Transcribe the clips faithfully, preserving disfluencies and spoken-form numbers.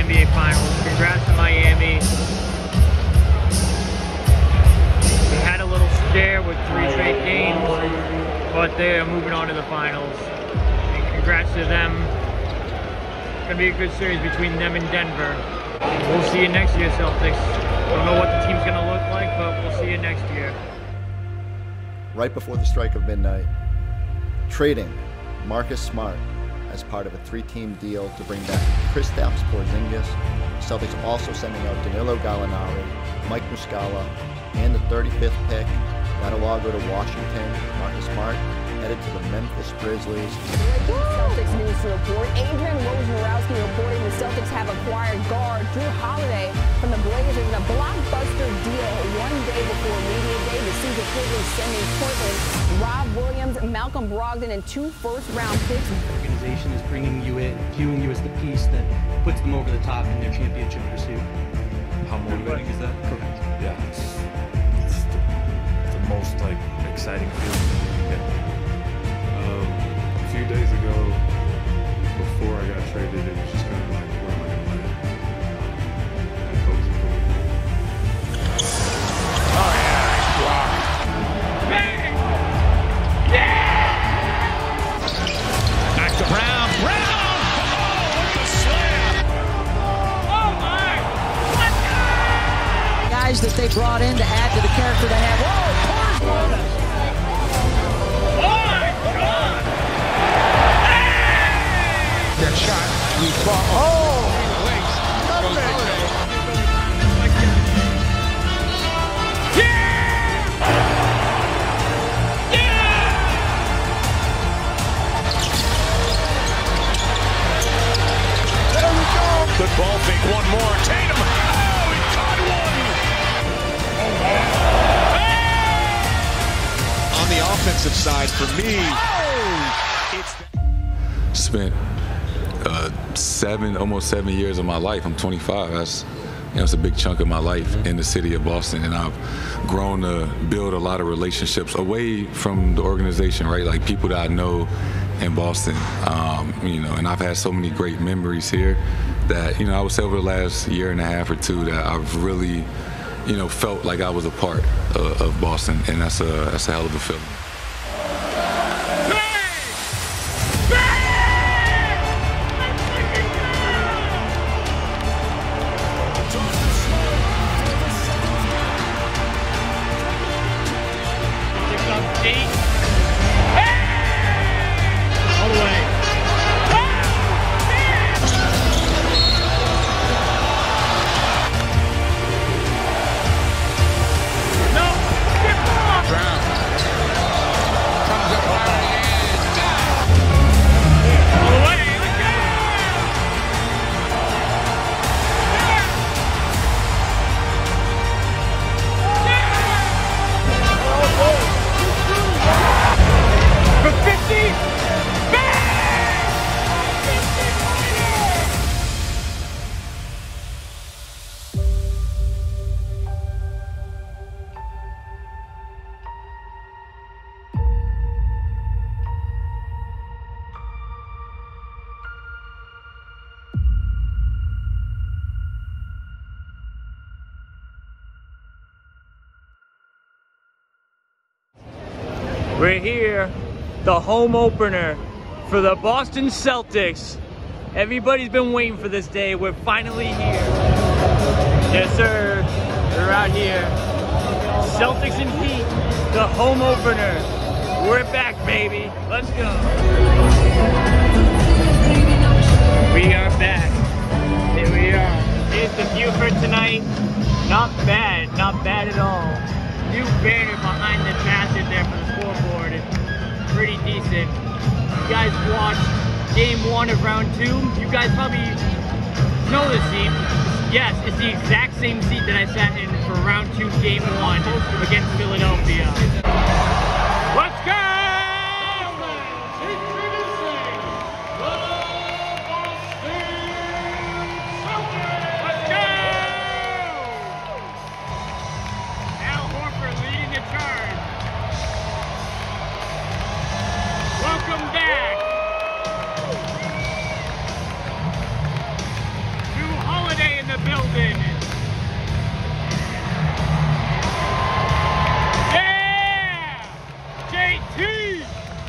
N B A Finals. Congrats to Miami. We had a little scare with three straight games, but they are moving on to the finals. And congrats to them. It's gonna be a good series between them and Denver. We'll see you next year, Celtics. Don't know what the team's gonna look like, but we'll see you next year. Right before the strike of midnight, trading Marcus Smart as part of a three-team deal to bring back Kristaps Porzingis. Celtics also sending out Danilo Gallinari, Mike Muscala, and the thirty-fifth pick. That'll all go to Washington. Marcus Smart headed to the Memphis Grizzlies. Celtics news to report. Adrian Wojnarowski reporting the Celtics have acquired guard Drew Holiday from the Blazers in a blockbuster deal one day before media day. The Caesar quickly sending Portland Rob Williams, Malcolm Brogdon, and two first-round picks. The organization is bringing you in, viewing you as the piece that puts them over the top in their championship pursuit. How motivating is that? Correct. Yeah, it's, it's, the, it's the most like exciting feeling you can get. Um, a few days ago, before I got traded, it was just kind of like, where am I going to land? Um, and coach is cool. Oh yeah, wow. Bang! Yeah! Back to Brown. Brown! Oh, what a slam! Oh my! Let's go! Guys that they brought in to add to the character they have. Whoa, Porzingis! That shot, we fought. Oh! Yeah! Yeah! There we go! Good ball fake, one more. Tatum! Oh, he caught one! On the offensive side, for me, oh! It's spent uh, seven, almost seven years of my life. I'm twenty-five. That's, you know, it's a big chunk of my life in the city of Boston, and I've grown to build a lot of relationships away from the organization, right? Like people that I know in Boston, um, you know, and I've had so many great memories here that, you know, I would say over the last year and a half or two that I've really, you know, felt like I was a part of, of Boston, and that's a that's a hell of a feeling. We're here, the home opener for the Boston Celtics. Everybody's been waiting for this day. We're finally here. Yes, sir. We're out here. Celtics and Heat, the home opener. We're back, baby. Let's go. We are back. Here we are. Here's the view for tonight. Not bad, not bad at all. New banner behind the basket there for the scoreboard. It's pretty decent. You guys watched game one of round two. You guys probably know the seat. Yes, it's the exact same seat that I sat in for round two, game one against Philadelphia. Let's go! Welcome back to Hall building. Yeah! J T!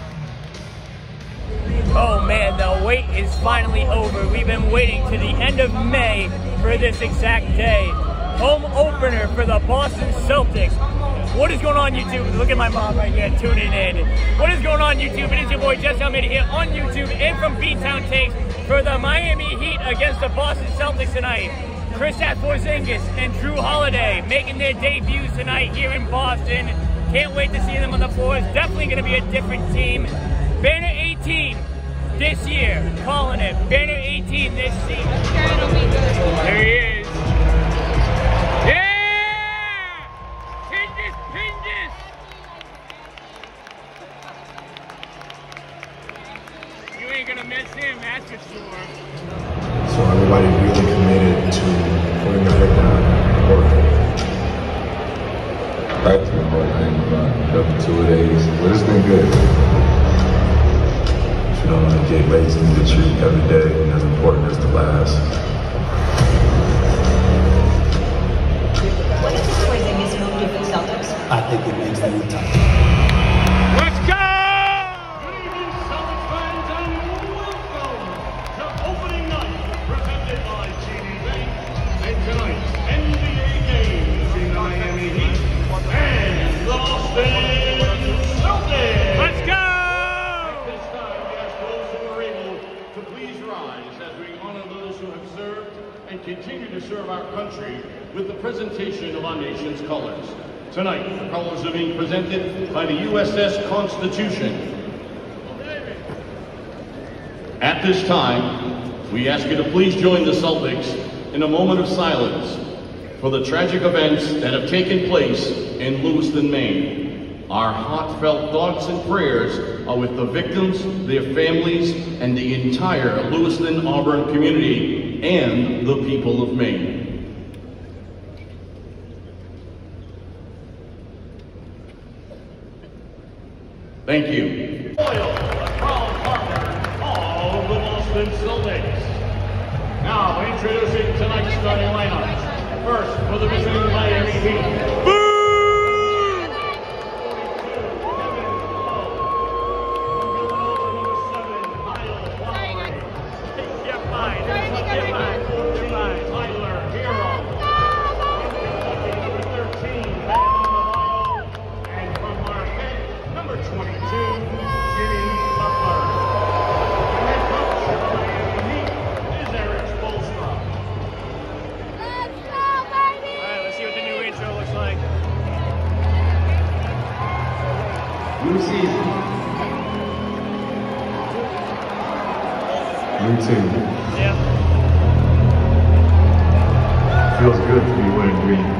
Oh man, the wait is finally over. We've been waiting to the end of May for this exact day. Home opener for the Boston Celtics. What is going on, YouTube? Look at my mom right here tuning in. What is going on, YouTube? It is your boy Jesse Almeida here on YouTube and from B-Town Takes for the Miami Heat against the Boston Celtics tonight. Kristaps Porzingis and Drew Holiday making their debuts tonight here in Boston. Can't wait to see them on the floor. It's definitely going to be a different team. Banner eighteen this year, calling it. Banner eighteen this season. There he is. You ain't gonna miss him, that's for sure. So everybody really committed to putting their head down and working. Practice been hard. I ain't gonna up two days, but it's been good. If you don't want to get lazy and get treated every day, as important as the last. What is this Porzingis move do for the Celtics? I think it makes them tough. Let's go! Good evening, Celtics fans, and welcome to opening night, presented by T D Bank, and tonight's N B A game between the Miami Heat and the Boston Celtics. Let's go! At this time, we ask those who are able to please rise as we honor those who have served and continue to serve our country with the presentation of our nation's colors. Tonight, the colors are being presented by the U S S Constitution. At this time, we ask you to please join the Celtics in a moment of silence for the tragic events that have taken place in Lewiston, Maine. Our heartfelt thoughts and prayers are with the victims, their families, and the entire Lewiston-Auburn community and the people of Maine. Thank you. Oil, the proud partner of the Boston Celtics. Now introducing tonight's starting lineup. First, for the visiting Miami Heat. Boo! New season. New team. Yeah. Feels good to be wearing green.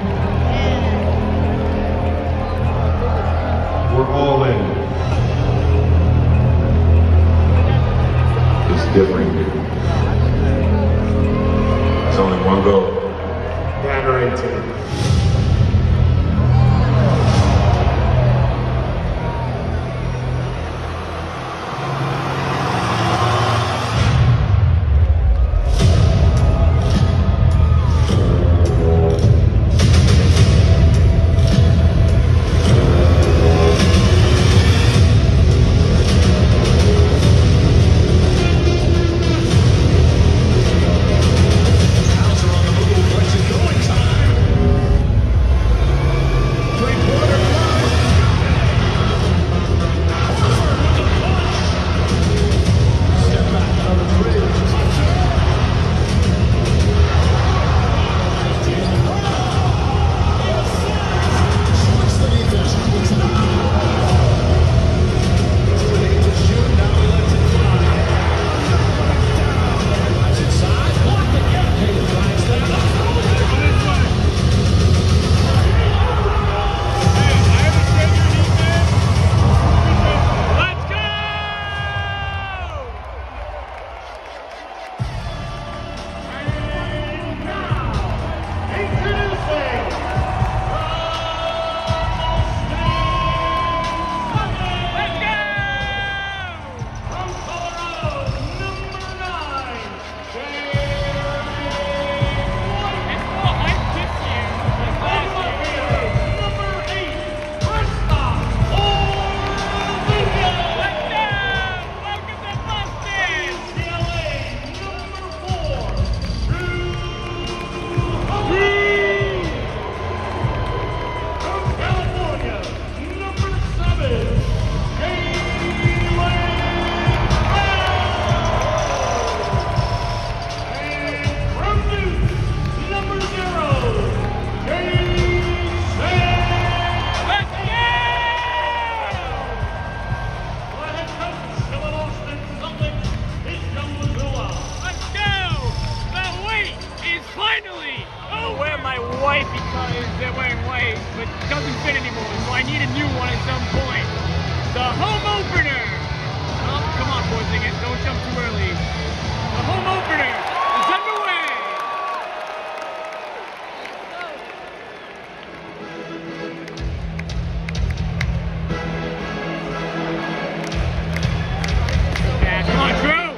We're all in. It's different. There's only one goal. Banner eighteen. white because they're wearing white, but it doesn't fit anymore, so I need a new one at some point. The home opener! Oh, come on, Porzingis, don't jump too early. The home opener is underway! Yeah, come on, Drew!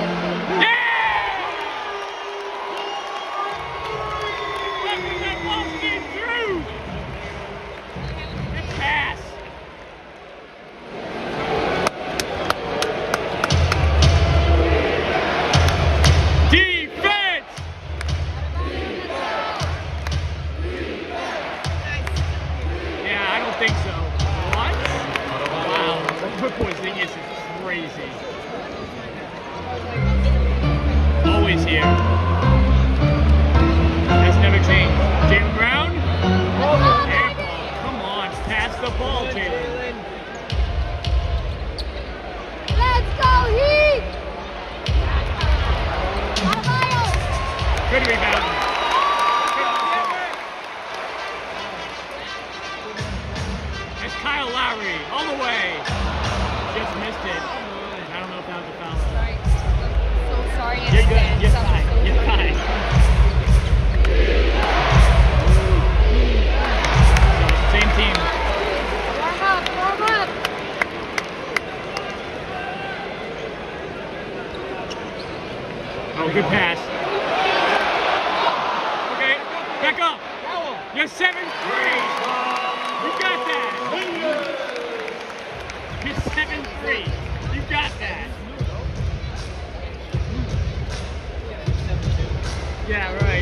Porzingis is crazy. Always here. That's never changed. Jaylen Brown. Airball. Come on, pass the ball, Jaylen. Let's go, Heat! Good rebound. It's Kyle Lowry all the way. Just missed it. I don't know if that was a foul. Sorry. So sorry. You're good. You're fine. You're fine. Same team. Warm up. Warm up. Oh, good pass. Okay, back up. You're seven three. You got that. You're seven three. You got that. Yeah, right.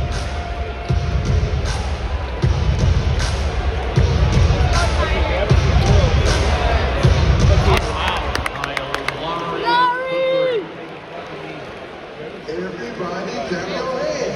Everybody down the lane.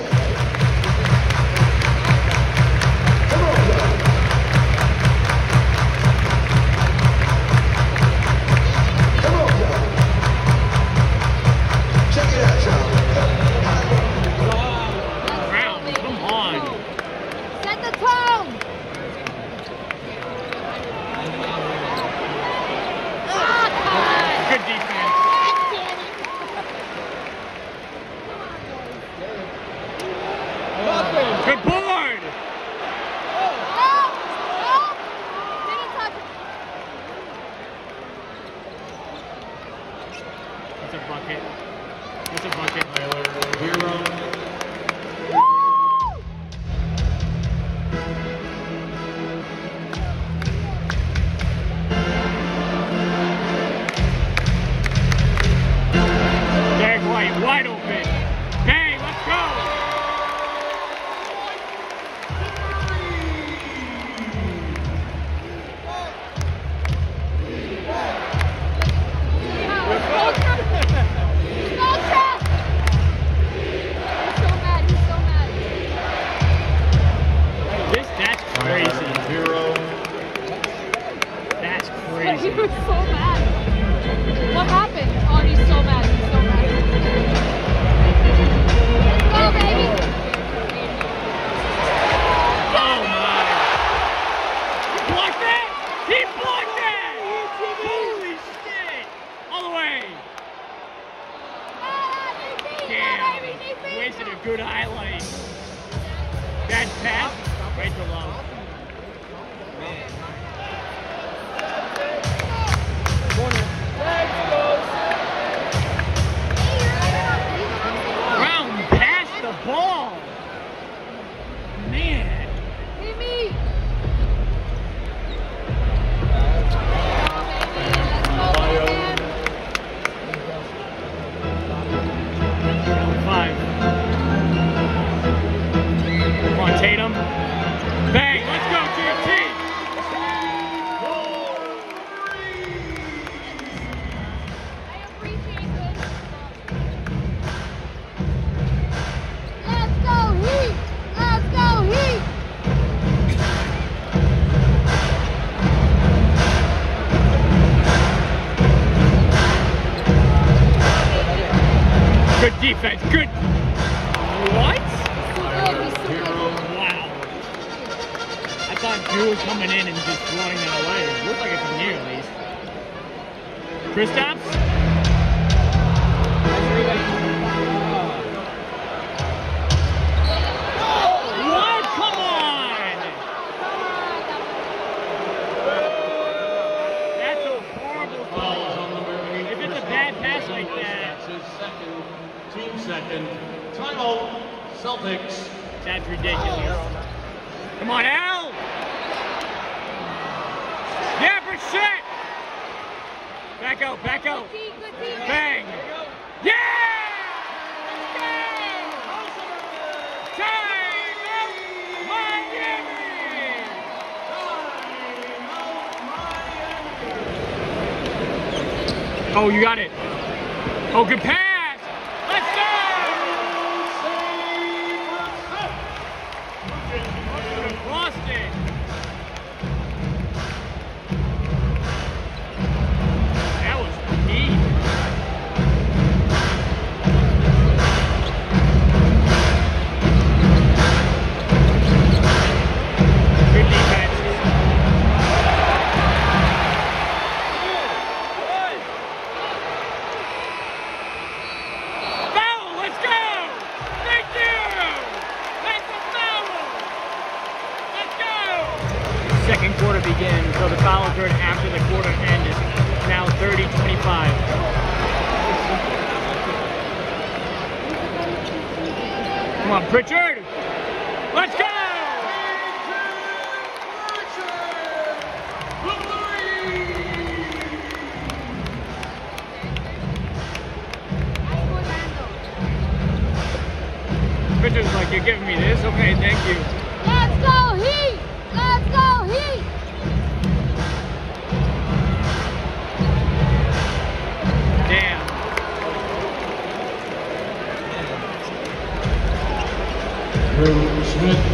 Good board! That's a bucket. That's a bucket. Hero. Derek White, wide open. Bang, let's go! He was so mad. What happened? Oh, he's so mad. He's so mad. Let's go, baby. Oh, my. He blocked that? He blocked that! Holy shit! All the way. Damn. Wasted a good highlight. Bad pass. Right to low. Brown passed the ball. Man. Hit me. Five. Come on, Tatum. Bang. Let's go, G T. Let's go, Heat! Let's go, Heat! Good defense. Good. What? He's so good. He's so good. Wow. thought Drew was coming in and just throwing it away. It looked like it from near, at least. Kristaps? What? Come on! That's a horrible call. If it's a bad pass like that. That's his second, team second. Timeout, Celtics. That's ridiculous. Come on, Al! Yeah, for shit! Back out, back out. Bang! Yeah! Time out, Miami! Oh, you got it. Oh, good pass! Let's go! Lost it. That was deep. Good defense. Foul! Let's go! Thank you! That's a foul! Let's go! Second quarter begins, so the foul occurred after the quarter ended. Now thirty twenty-five. Come on, Pritchard! Let's go! Pritchard's like, you're giving me this? Okay, thank you. Let's go Heat! Let's go Heat! Damn. Drew Smith.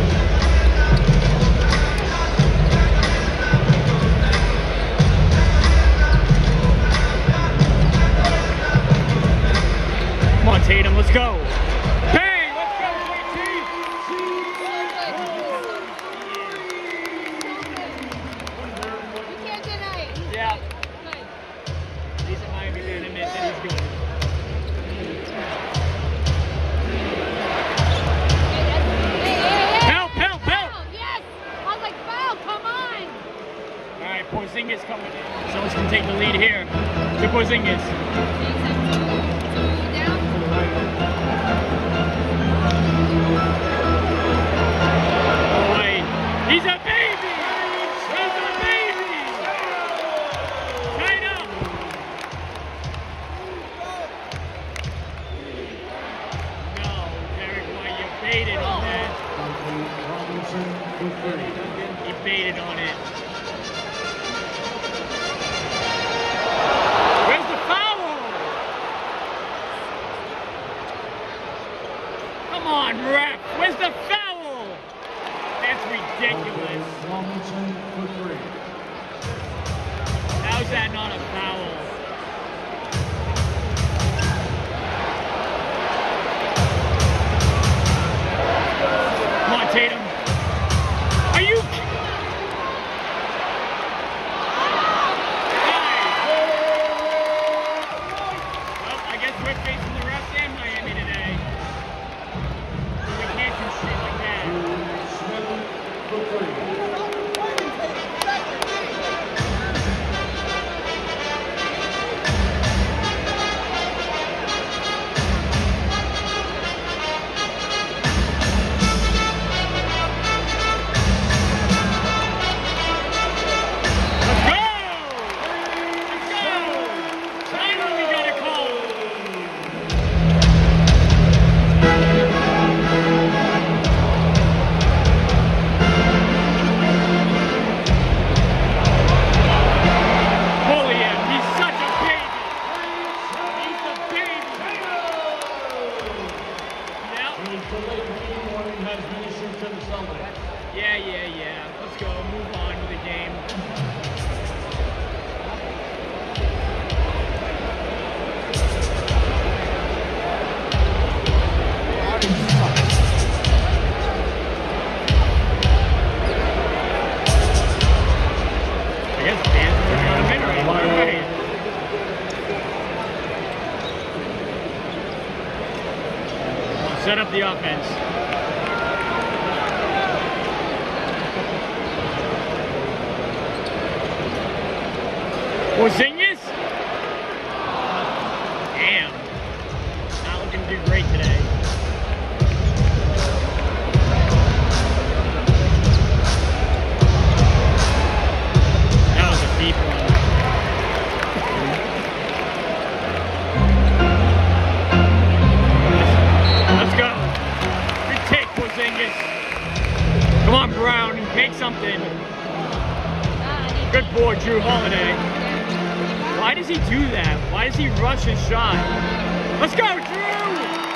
Come on, Tatum, let's go. Bang! Let's go, J T! You can't deny it. Yeah. He's a Miami fan, admit that he's good. Help, help, help! Yes! I was like, foul, come on! All right, Porzingis coming in. Someone's gonna take the lead here. To Porzingis. Boy, he's a baby! He's a baby! Tight up! No, Derek White, you baited on that. He baited on it. Where's the foul? Come on, ref. Where's the foul? That's ridiculous. How's that not a foul? Come on, Tatum. Are you kidding? Well, I guess we're facing the refs and Miami today. So we can't do shit like that. Let's go! Let's go! Finally we got a call. Bully him. He's such a baby. He's a baby. Yep. Yeah, yeah, yeah. Let's go. Move on with the game. offense. Porzingis? Damn. Not looking too great today. That was a deep one. Let's go. Good take, Porzingis. Come on, Brown. Make something. Good board, Drew Holiday. Why does he do that? Why does he rush his shot? Let's go, Drew!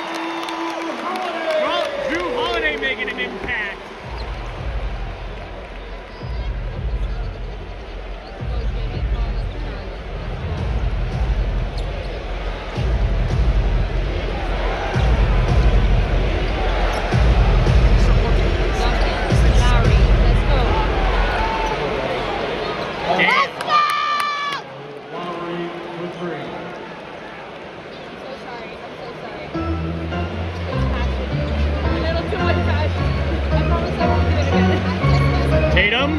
Drew Holiday making an impact. Tatum.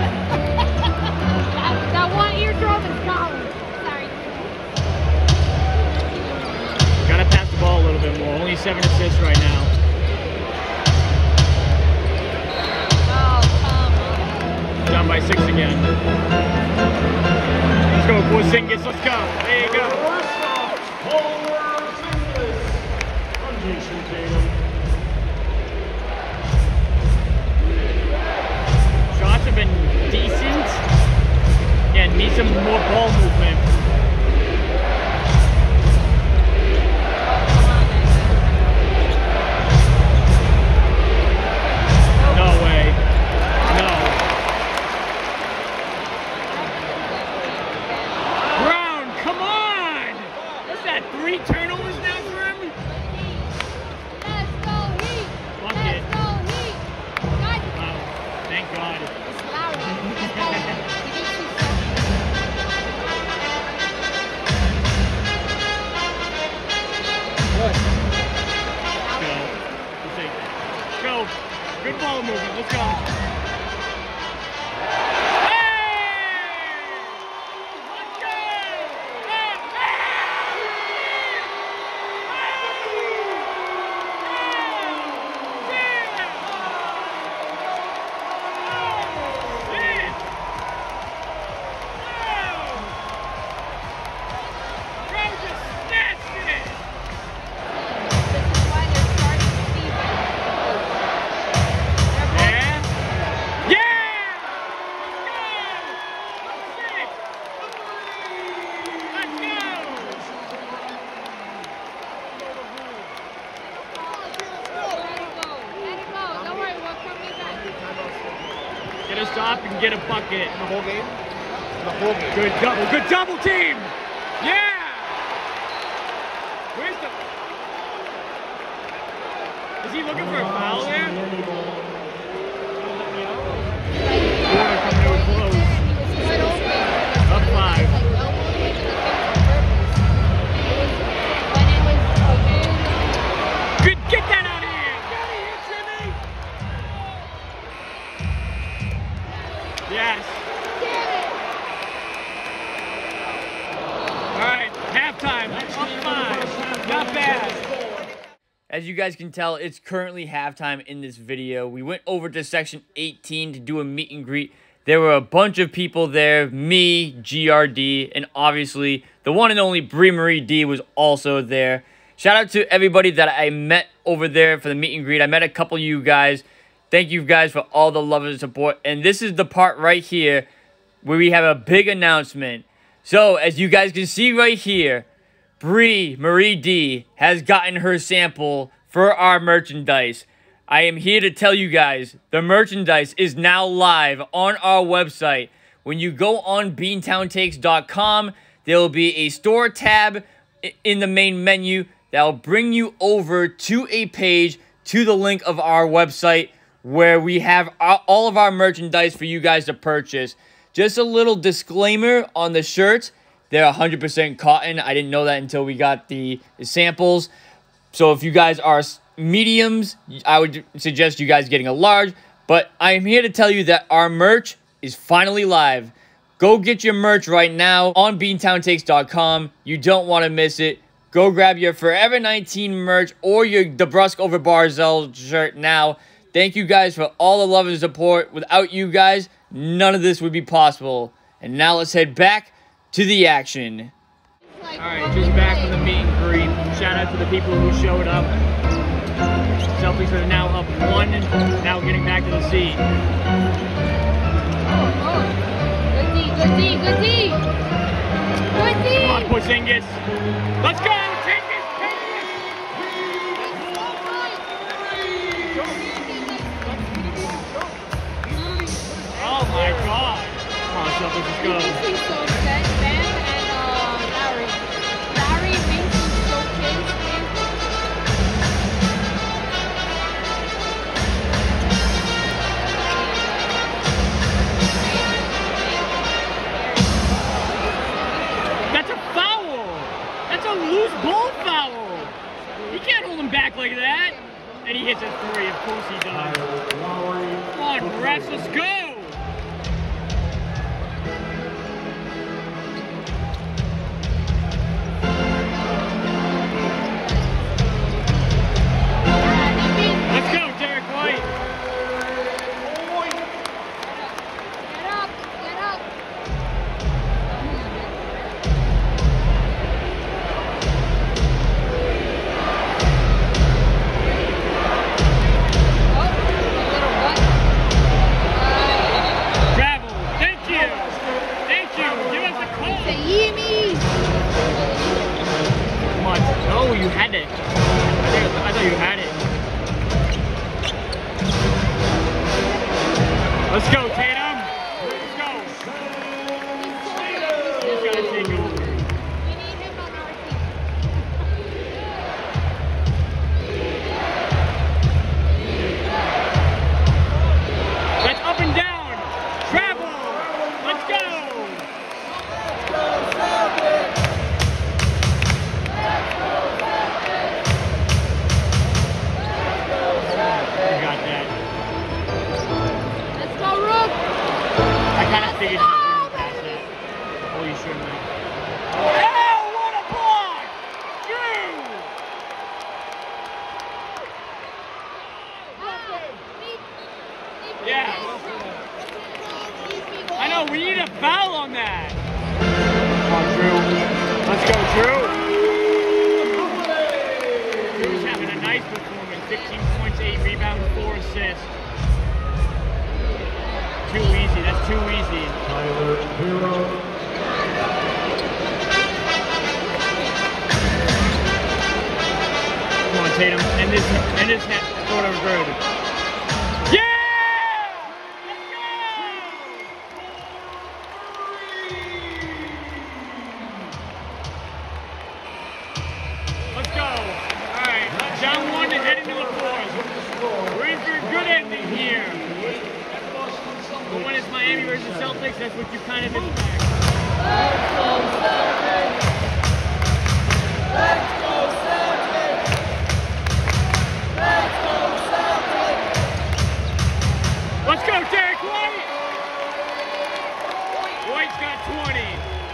That one eardrum is gone. Sorry. Gotta pass the ball a little bit more. Only seven assists right now. Oh, come on. Down by six again. Let's go, Porzingis. Let's go. There you go. Shots have been decent. Yeah, need some more ball movement. No way. No. Brown, come on! What's that, three turnovers now for him? Let's go, Heat. Fuck Let's it. go, Heat. Guys, Wow, thank God. it's loud. Let's go, Heat. Let's go. Good ball movement. Let's go. Get a stop and get a bucket. The whole game? The whole game. Good double. Good double team. Yeah. Where's the... Is he looking for a foul there? Quarter coming over close. Up five. Good. Get that out of here. Get out of here, Jimmy. Yes. All right, halftime, up five, not bad. As you guys can tell, it's currently halftime in this video. We went over to section eighteen to do a meet and greet. There were a bunch of people there, me, G R D, and obviously the one and only Bree Marie D was also there. Shout out to everybody that I met over there for the meet and greet. I met a couple of you guys. Thank you guys for all the love and support. And this is the part right here where we have a big announcement. So, as you guys can see right here, Bree Marie D has gotten her sample for our merchandise. I am here to tell you guys, the merchandise is now live on our website. When you go on beantown takes dot com, there will be a store tab in the main menu that will bring you over to a page to the link of our website where we have all of our merchandise for you guys to purchase. Just a little disclaimer on the shirts. They're one hundred percent cotton. I didn't know that until we got the, the samples. So if you guys are mediums, I would suggest you guys getting a large. But I am here to tell you that our merch is finally live. Go get your merch right now on beantown takes dot com. You don't want to miss it. Go grab your Forever nineteen merch or your DeBrusque over Barzell shirt now. Thank you guys for all the love and support. Without you guys, none of this would be possible. And now let's head back to the action. Alright, just back from the meet and greet. Shout out to the people who showed up. Celtics are now up one, now getting back to the seat. Good D, good D, good D. Good D. Come on, Porzingis. Let's go! Take this, take this! Oh my God! Come on, Celtics, let's go. This is so upset, Bam and uh, Larry. Larry makes me so pissed, man. That's a foul! That's a loose ball foul! You can't hold him back like that! And he hits a three, of course he does. Come on, refs, let's go! Let's go, Derek White! Get up, get up. Travel, thank you! Thank you, give us a call! Say Yemi. Come on, no, you had it. I, think, I thought you had it. Let's go, Tatum! Let's go! He's gotta take over. We need him on our team. That's up and down! Travel! Let's go! You got that. Let's go, Rook. I kind of figured you wouldn't pass that. Oh, you shouldn't have. Oh, what a block! Drew! Yeah. I know, we need a foul on that. Come on, Drew. Let's go, Drew. Drew's having a nice performance. fifteen points, eight rebounds, four assists. Too easy. That's too easy. Tyler Hero. Come on, Tatum. And this, and this net sort of good. Yeah! Let's go. All right, down one and heading to the fourth. We're in for a good ending here. But when it's Miami versus Celtics, that's what you kind of expect. Let's go Celtics! Let's go Celtics! Let's go Celtics! Let's go, Derek White! White's got twenty.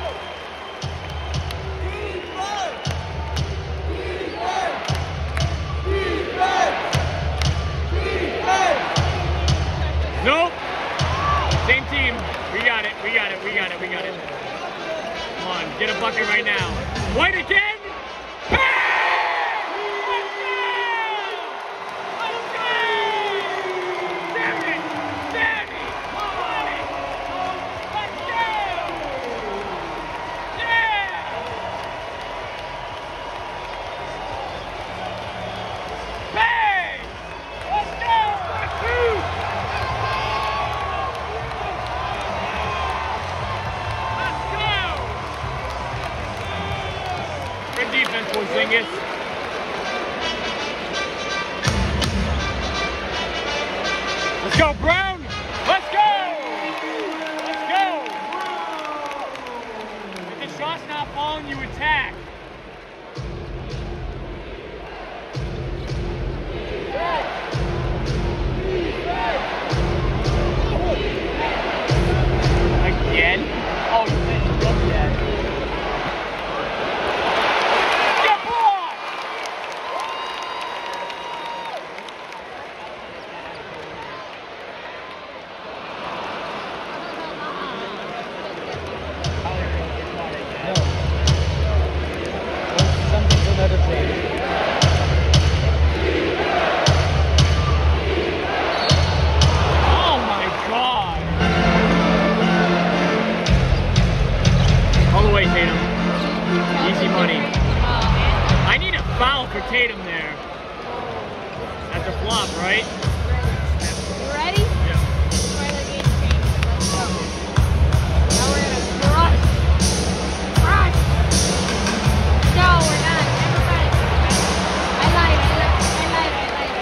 Nope. Same team. We got it. We got it. We got it. We got it. Come on, get a bucket right now. White again. Bang! Let's go! Let's go! Damn it! Damn it! Got it! Let's go! Yeah! Bang! Let's go! Woo! Good defense, Porzingis. Let's go, Brown! Let's go! Let's go! If the shot's not falling, you attack. up, right? Ready? Yeah. Try the game change. Let's go. Now we're gonna crush. Crush. No, we're not. Never mind. I lied. I lied. I lied. I lied.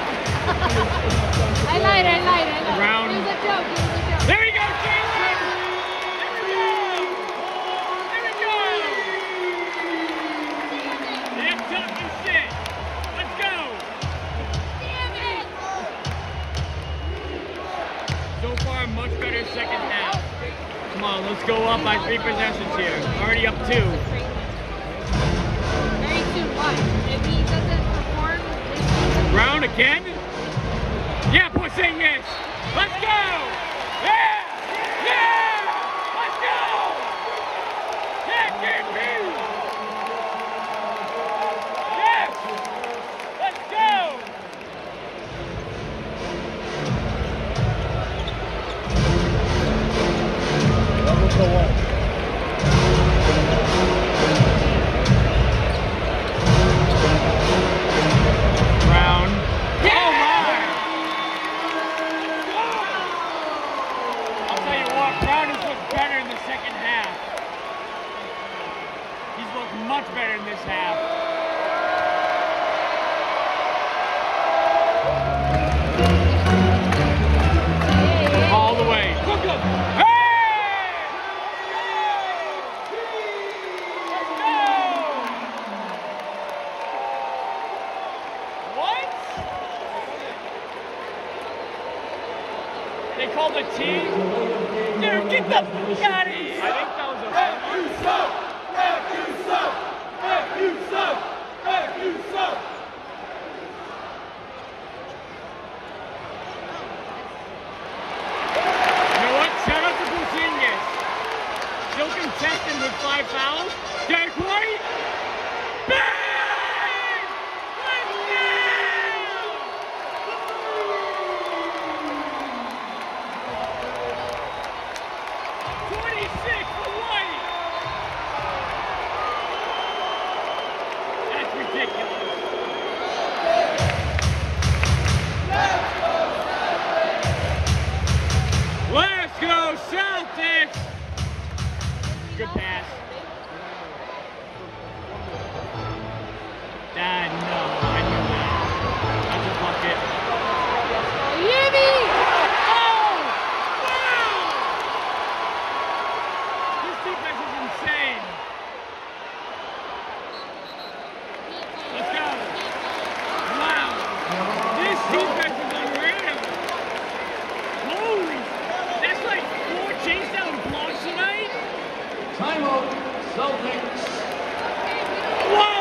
I lied. I lied. I lied. Round. It was a joke. It was a joke. There we go, Jalen! There we go! There we go! Yeah, tough and shit. Let's go! Damn it! So far, much better second half. Come on, let's go up by three possessions here. Already up two. Very soon. Watch. If he doesn't perform, Round again? Yeah, Porzingis! Let's go! Yeah! Yeah! Let's go! Yeah, J P! Yes! Let's go! Level go on. Brown. Oh my! I'll tell you what, Brown has looked better in the second half. He's looked much better in this half. All the way. Look up! Hey! Let's go! What? They called a team? Dude, get the fuck out of here! I think that was a F you suck! F you suck! F you suck! F you suck! You know what? Shout out to Porzingis. Still contested with five fouls. Derek White. Bang! Let's go! twenty-six for White. That's ridiculous. Let's go, Celtics! Good pass. Ah, no, I knew that. That's a bucket. Yimmy! Oh! Wow! This defense is insane. Let's go. Wow. This defense is unreal. Holy. That's like four chase down blocks tonight. Timeout, Celtics. Whoa!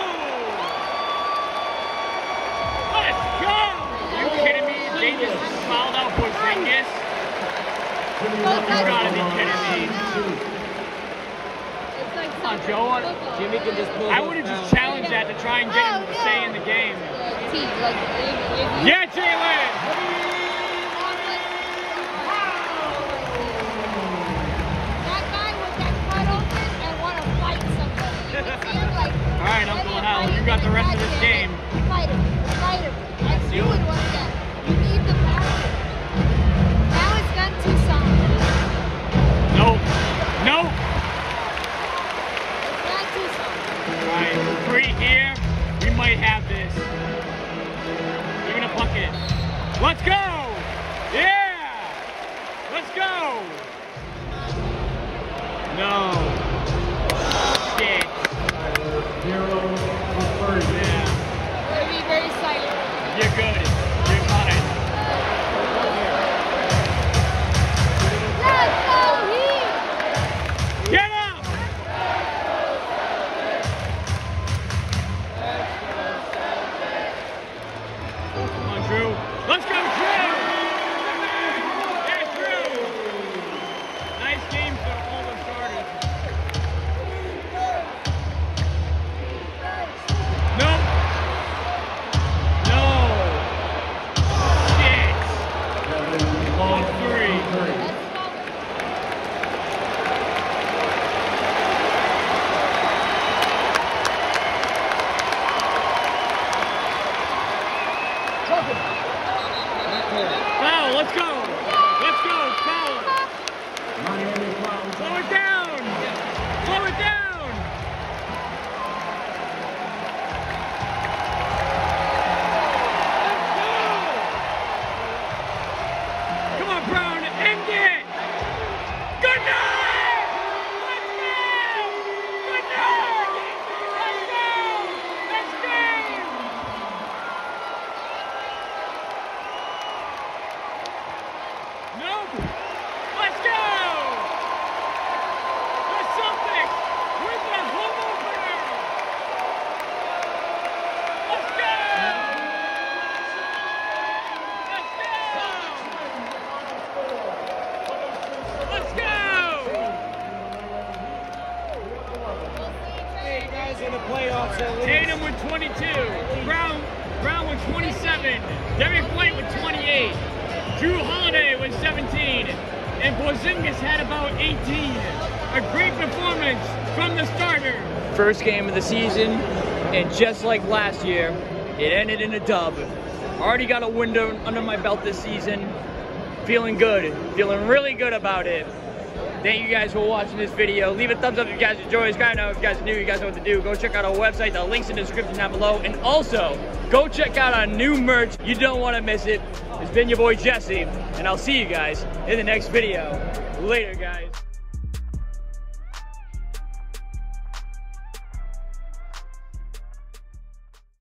Let's go! Are you kidding me? They just fouled out Porzingis. You gotta be kidding me. It's like Come on, Joe. Jimmy can just pull I would have just challenged that to try and get him to stay in the game. T, like, if, if you Yeah, Jalen! that guy with that cut open and want to fight somebody. You would see him like, All right, Uncle Hal, you got the rest of this game. fight him, fight him. And you would want that. You need the power. Now it's gone too soft. Nope. Nope. It's not too soft. All right, three here. We might have this. Even a bucket. Let's go! Yeah! Let's go! No. Shit. Zero for first. Yeah. We're gonna be very silent. You're good. You're fine. Let's go, Heat! Get up! Come on, Drew. Let's go, Drew! Yeah, Drew! Nice game for all the starters. Let's go. Let's go. Foul. Slow it down. Slow it down. Let's go. Come on, Brown. End it. Good night. Let's go. Good night. Let's go. Let's game. Nope. Let's go. The Celtics with the home opener. Let's go. Let's go. Let's go. Hey, you guys in the playoffs at least. Tatum with twenty-two. Brown, Brown with twenty-seven. Derek White with twenty-eight. Drew Holiday with seventeen. And Porzingis had about eighteen. A great performance from the starter. First game of the season, and just like last year, it ended in a dub. Already got a win under my belt this season. Feeling good. Feeling really good about it. Thank you guys for watching this video. Leave a thumbs up if you guys enjoyed. Guys know if you guys are new, you guys know what to do. Go check out our website. The link's in the description down below. And also, go check out our new merch. You don't want to miss it. It's been your boy Jesse, and I'll see you guys in the next video. Later, guys.